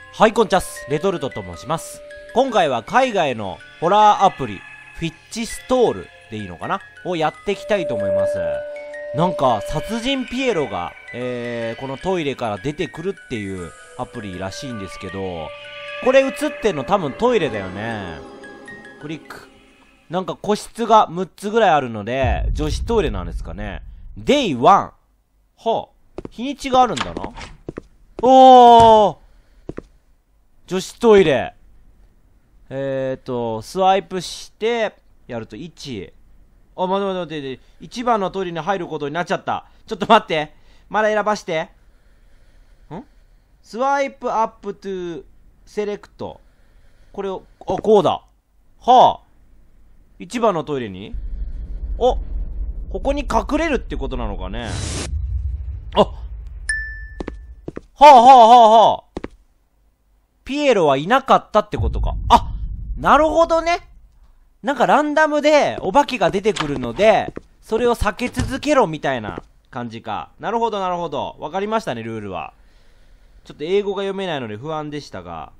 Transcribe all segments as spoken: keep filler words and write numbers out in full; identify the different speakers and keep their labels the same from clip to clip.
Speaker 1: はい、こんちゃす。レトルトと申します。今回は海外のホラーアプリ、フィッチストールでいいのかなをやっていきたいと思います。なんか、殺人ピエロが、えー、このトイレから出てくるっていうアプリらしいんですけど、これ映ってんの多分トイレだよね。クリック。なんか個室がむっつぐらいあるので、女子トイレなんですかね。デイワン。はあ、日にちがあるんだな。おー女子トイレ。えーと、スワイプして、やるといち。あ、待って待って待って。いちばんのトイレに入ることになっちゃった。ちょっと待って。まだ選ばして。んスワイプアップトゥセレクト。これを、あ、こうだ。はあ。いちばんのトイレにお、ここに隠れるってことなのかね。あ、はあはあはあはあ。ピエロはいなかったってことか。あ、なるほどね。なんかランダムでお化けが出てくるので、それを避け続けろみたいな感じか。なるほどなるほど。わかりましたね、ルールは。ちょっと英語が読めないので不安でしたが。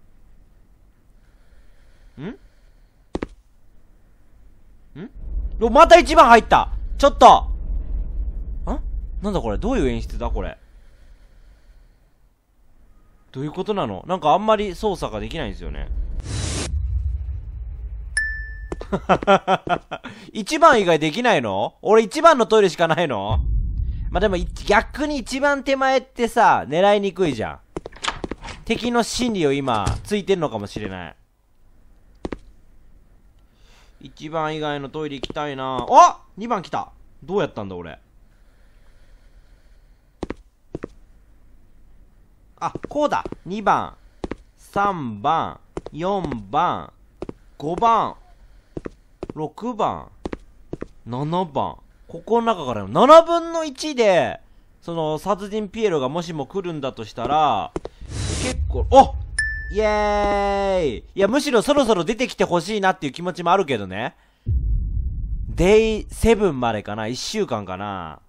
Speaker 1: んんお、また一番入った。ちょっとんなんだこれ、どういう演出だこれ。どういうことなの？なんかあんまり操作ができないんですよね。一番以外できないの？俺一番のトイレしかないの？まあ、でも逆に一番手前ってさ、狙いにくいじゃん。敵の心理を今、ついてんのかもしれない。一番以外のトイレ行きたいな。あ！ に 番来た。どうやったんだ俺。あ、こうだ。にばん、さんばん、よんばん、ごばん、ろくばん、ななばん。ここの中からななぶんのいちで、その殺人ピエロがもしも来るんだとしたら、結構、お！イエーイ！いや、むしろそろそろ出てきてほしいなっていう気持ちもあるけどね。デイセブンまでかな？ いっ 週間かな？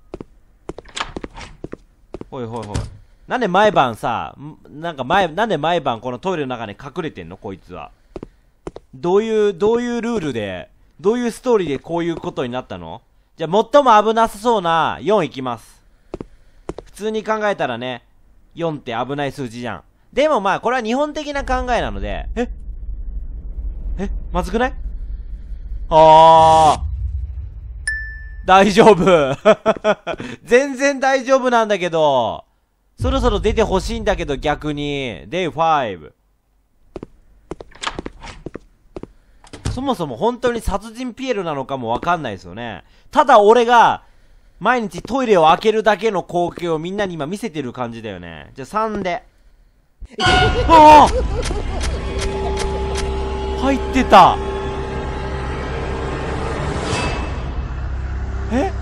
Speaker 1: ほいほいほい。なんで毎晩さ、なんか前、なんで毎晩このトイレの中に隠れてんのこいつは。どういう、どういうルールで、どういうストーリーでこういうことになったの？じゃあ最も危なさそうなよんいきます。普通に考えたらね、よんって危ない数字じゃん。でもまあこれは日本的な考えなので、ええまずくない？あー。大丈夫。全然大丈夫なんだけど、そろそろ出てほしいんだけど逆に。デイファイブ。そもそも本当に殺人ピエロなのかもわかんないですよね。ただ俺が毎日トイレを開けるだけの光景をみんなに今見せてる感じだよね。じゃあさんで。ああ入ってた。え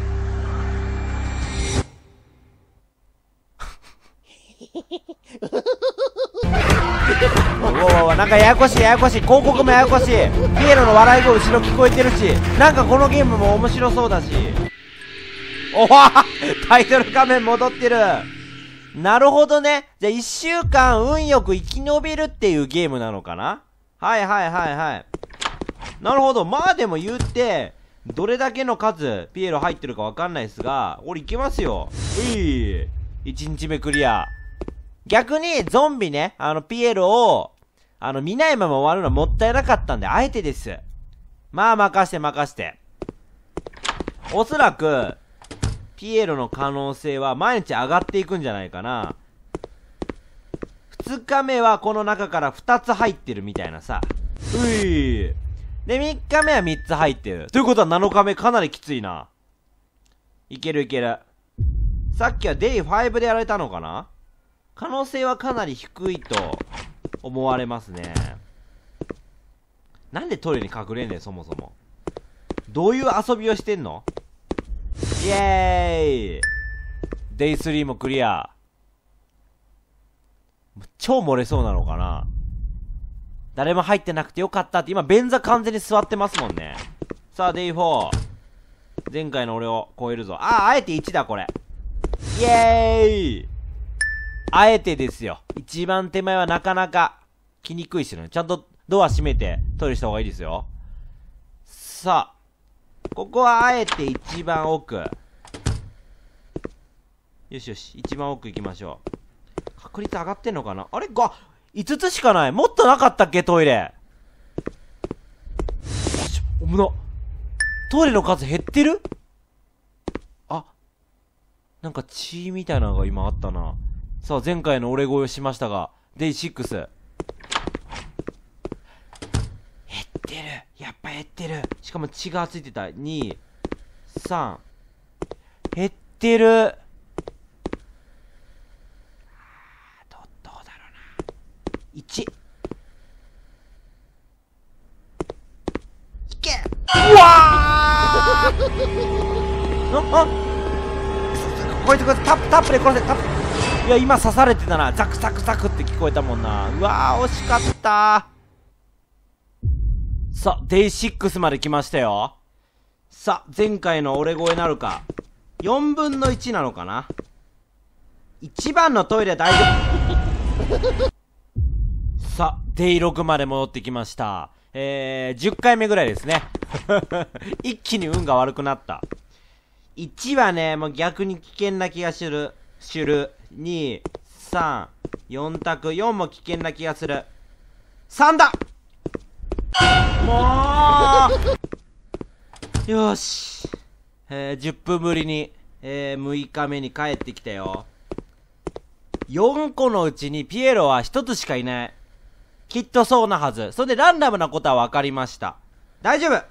Speaker 1: うわわわ、なんかややこしいややこしい。広告もややこしい。ピエロの笑い声後ろ聞こえてるし、なんかこのゲームも面白そうだし。おわタイトル画面戻ってる。なるほどね。じゃあいっしゅうかん運よく生き延びるっていうゲームなのかな。はいはいはいはい。なるほど。まあでも言うて、どれだけの数ピエロ入ってるかわかんないですが、俺いけますよ。ういいちにちめクリア。逆にゾンビね、あのピエロをあの見ないまま終わるのはもったいなかったんで、あえてです。まあ任して任して。おそらくピエロの可能性は毎日上がっていくんじゃないかな。ふつかめはこの中からふたつ入ってるみたいなさ。ういで、みっかめはみっつ入ってる。ということはなのかめかなりきついな。いけるいける。さっきはデイファイブでやられたのかな？可能性はかなり低いと思われますね。なんでトイレに隠れんねん、そもそも。どういう遊びをしてんの？イエーイ！デイスリーもクリア。超漏れそうなのかな？誰も入ってなくてよかったって。今便座完全に座ってますもんね。さあデイフォー。前回の俺を超えるぞ。ああ、あえていちだこれ。イエーイ！ あえてですよ。一番手前はなかなか来にくいしね。ちゃんとドア閉めてトイレした方がいいですよ。さあ、ここはあえて一番奥。よしよし、一番奥行きましょう。確率上がってんのかな。あれが、いつつしかない。もっとなかったっけトイレ。おむな。トイレの数減ってる？あ、なんか血みたいなのが今あったな。さあ、前回の俺声をしましたが、デイシックス。減ってる。やっぱ減ってる。しかも血がついてた。に、さん。減ってる。ど、どうだろうな。いち。いけ！うわーあ、あこいつこいつタップタップで殺せタップ。いや今刺されてたな。ザクザクザクって聞こえたもんな。うわー惜しかった。さあデイシックスまで来ましたよ。さあ前回の俺声なるか。よんぶんのいちなのかな。いちばんのトイレ大丈夫さあデイろくまで戻ってきました。えー、じゅっかいめぐらいですね一気に運が悪くなった。いちはねもう逆に危険な気がするする。に、さん、よん択、よんも危険な気がする。さんだもうよし、えー、じゅっぷんぶりに、えー、むいかめに帰ってきたよ。よんこのうちにピエロはひとつしかいない。きっとそうなはず。それでランダムなことは分かりました。大丈夫。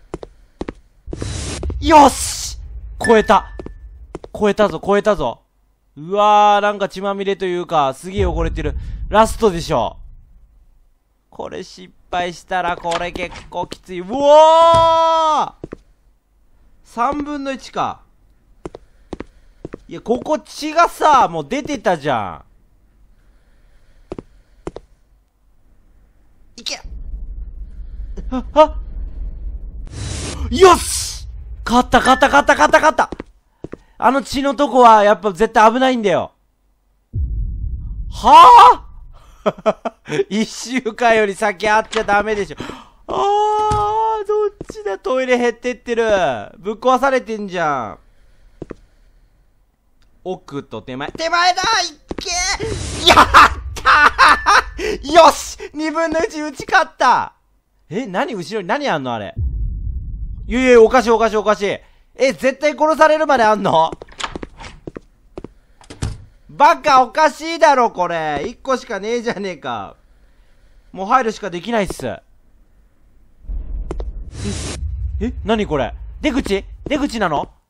Speaker 1: よし超えた超えたぞ超えたぞ。うわー、なんか血まみれというか、すげえ汚れてる。ラストでしょ。これ失敗したら、これ結構きつい。うおー !さんぶんのいちか。いや、ここ血がさ、もう出てたじゃん。いけあ、あよし勝った勝った勝った勝った勝ったあの血のとこはやっぱ絶対危ないんだよ。はぁ一週間より先会っちゃダメでしょ。あー、どっちだ。トイレ減ってってる。ぶっ壊されてんじゃん。奥と手前。手前だいけやったーよしにぶんのいち打ち勝った。え、何後ろに何あんのあれ。いやいや、おかしいおかしいおかしい。え、絶対殺されるまであんの？バカおかしいだろこれ。いっこしかねえじゃねえか。もう入るしかできないっす。え、え、なにこれ。出口出口なの？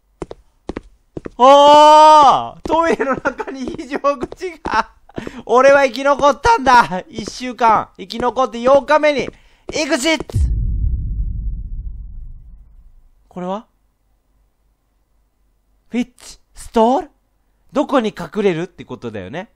Speaker 1: あートイレの中に非常口が俺は生き残ったんだ。いっしゅうかん生き残ってようかめにエグジット。これはフィッチストール？どこに隠れるってことだよね。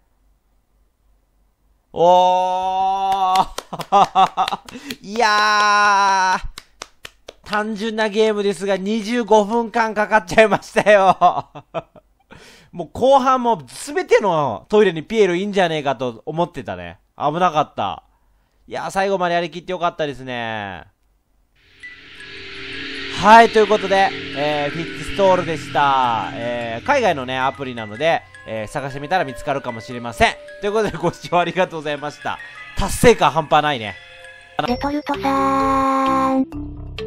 Speaker 1: おーいやー単純なゲームですがにじゅうごふんかんかかっちゃいましたよもう後半も全てのトイレにピエロいいんじゃねえかと思ってたね。危なかった。いやー最後までやりきってよかったですね。はい、ということで、えー、フィッチストールでした。えー、海外のね、アプリなので、えー、探してみたら見つかるかもしれません。ということで、ご視聴ありがとうございました。達成感半端ないね。
Speaker 2: レトルトさーん。